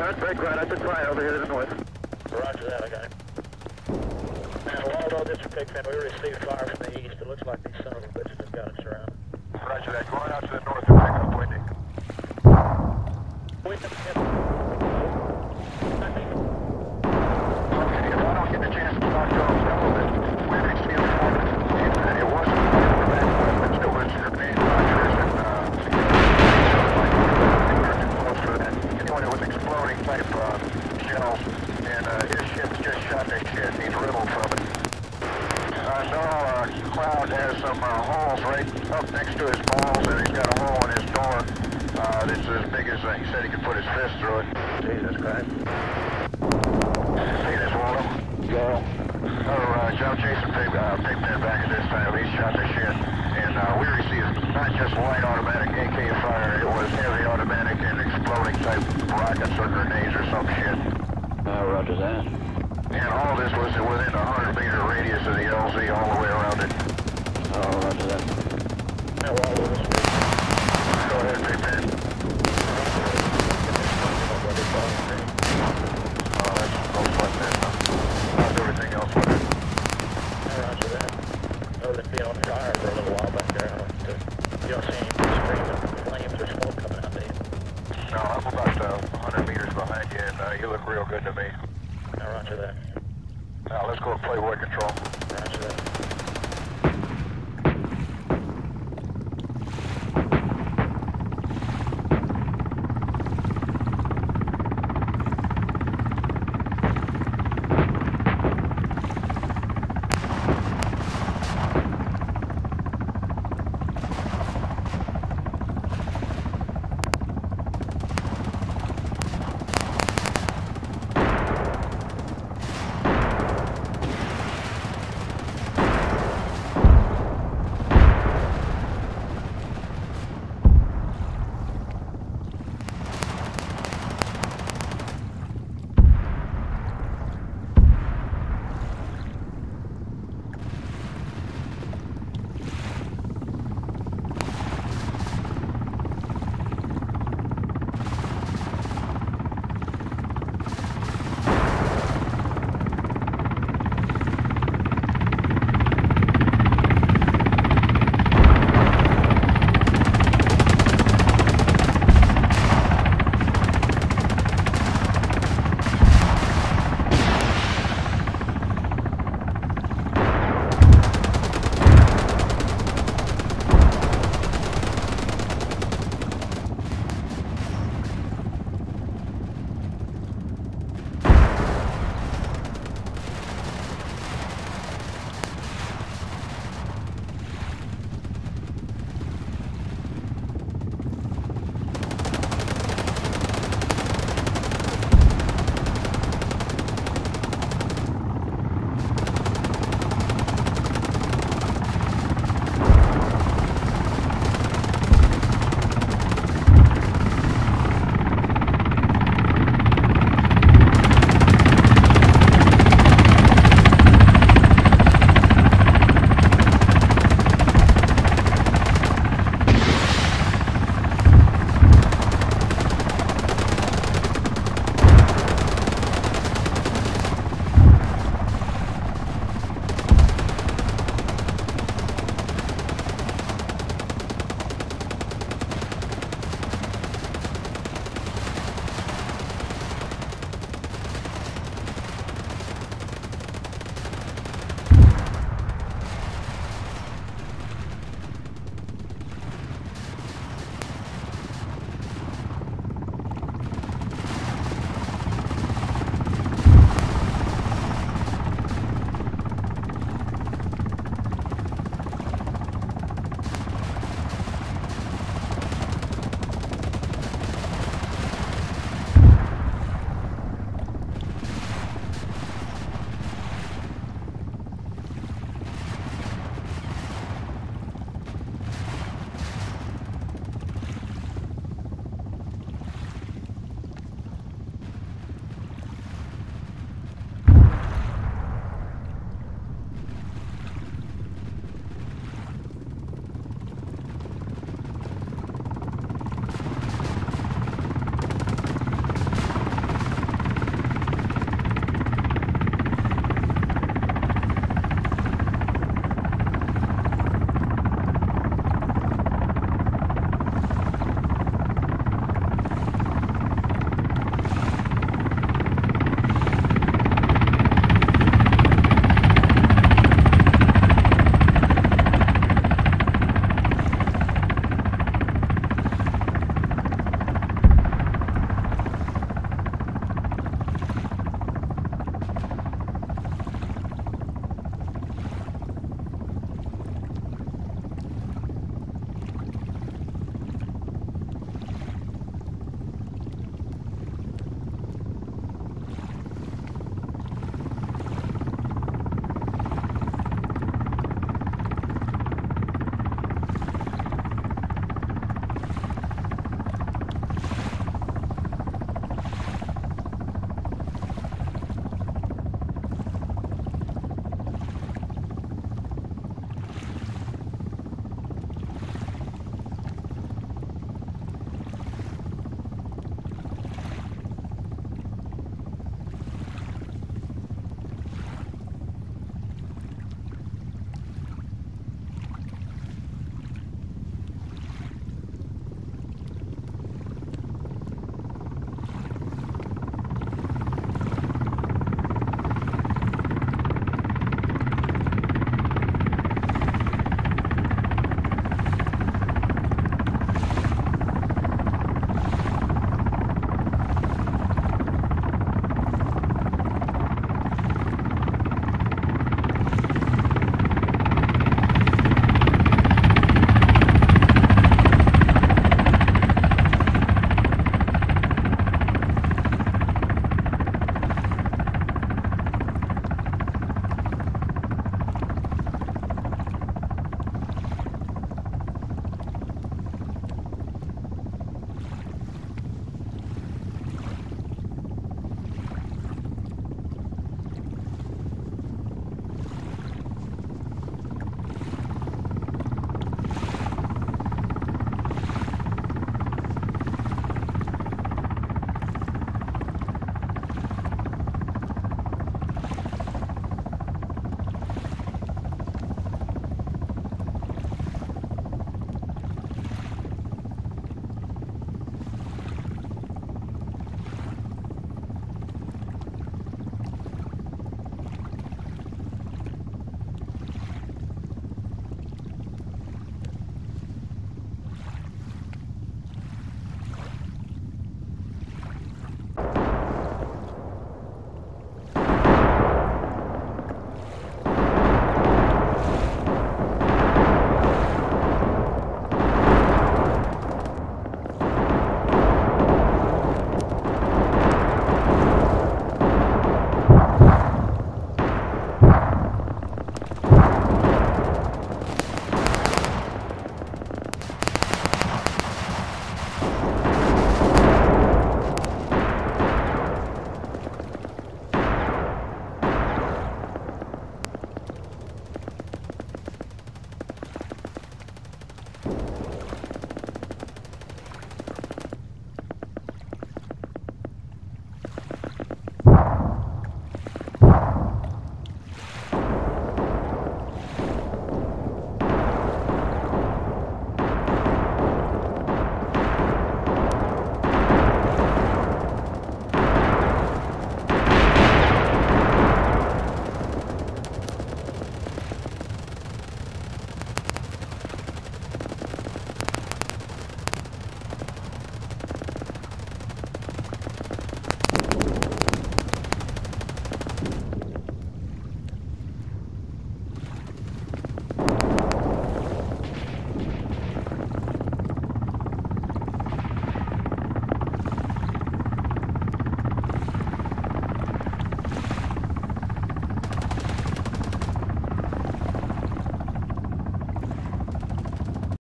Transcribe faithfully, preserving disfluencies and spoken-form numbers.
Alright, very quiet. I took fire over here to the north. Roger that, I got it. And Waldo, this is Big Fan. We received fire from the east. It looks like these son of a bitches have got us surrounded. Roger that. Going out to the north and back up windy. Windy. Okay, if I don't get the chance to talk to them, tell them that we received fire. And it wasn't fire from that side, but it was your main rogers and uh, we were too close for that. When it was exploding type uh, shells, and uh, his ship's just shot to shit and he's riddled from it. I know uh, Cloud has some uh, holes right up next to his balls, and he's got a hole in his door uh, that's as big as uh, he said he could put his fist through it. Jesus Christ. See this, Waldo? Go. Oh, uh, Joe Jason Pig, uh, Pig Pen back at this time. He shot to shit. And uh, we received not just light automatic A K fire, it was heavy automatic and exploding type rockets or grenades or some shit. Uh, roger that. And all this was within a hundred meter radius of the L Z all the way around it. Oh, roger that. Now, Waldo, this is Go ahead, Big Ben. Oh, that's no fun then, huh? How's everything else with it? Yeah, roger that. Other than being on fire for a little while back there, I don't, uh, you don't see any stream of flames or smoke coming out of you. No, I'm about uh, one hundred meters behind you, and uh, you look real good to me. Now, roger that. Now, let's go to playboy control.